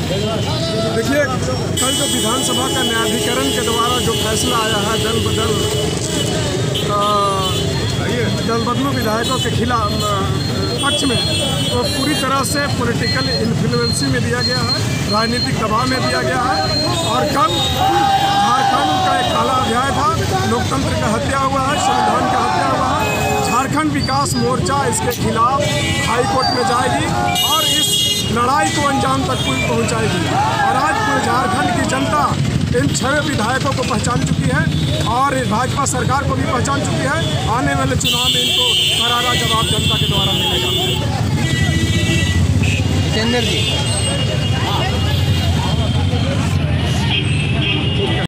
देखिए, कल जो विधानसभा का न्यायाधिकरण के द्वारा जो फैसला आया है दल बदलू विधायकों के खिलाफ पक्ष में, तो पूरी तरह से पॉलिटिकल इन्फ्लुएंसी में दिया गया है, राजनीतिक दबाव में दिया गया है। और कल झारखंड का एक काला अध्याय था, लोकतंत्र का हत्या हुआ है, संविधान का हत्या हुआ है। झारखंड विकास मोर्चा इसके खिलाफ हाईकोर्ट में जाएगी और इस लड़ाई को अंजाम तक पहुंचाएगी। और आज पूरे झारखंड की जनता इन 6 विधायकों को पहचान चुकी है और भाजपा सरकार को भी पहचान चुकी है। आने वाले चुनाव में इनको करारा जवाब जनता के द्वारा मिलेगा। जितेंद्र जी।